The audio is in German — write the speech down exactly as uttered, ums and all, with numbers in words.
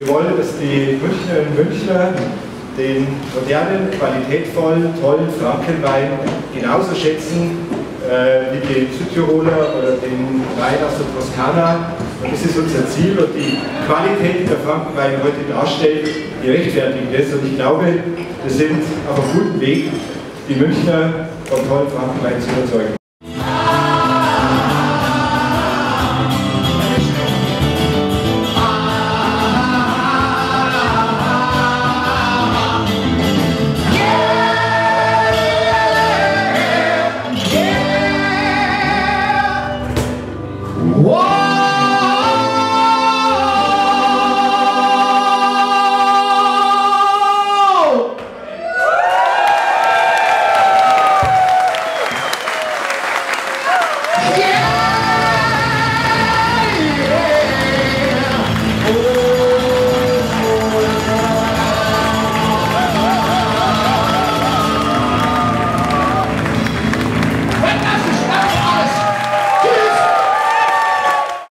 Wir wollen, dass die Münchnerinnen und Münchner den modernen, qualitätvollen, tollen Frankenwein genauso schätzen äh, wie den Südtiroler oder den Wein aus der Toskana. Und das ist unser Ziel und die Qualität, die der Frankenwein heute darstellt, die rechtfertigt das. Und ich glaube, wir sind auf einem guten Weg, die Münchner vom tollen Frankenwein zu überzeugen.